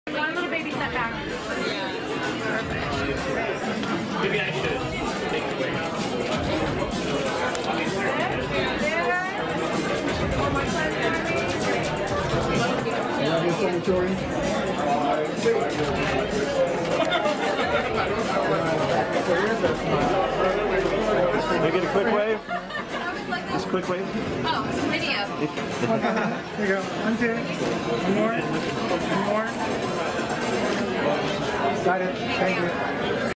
One little baby step back. Maybe I should take the wing out. Torrie? Can we get a quick wave? Just a quick wave. Oh, it's a video. There you go. 1, 2. One more. One more. Got it. Thank you.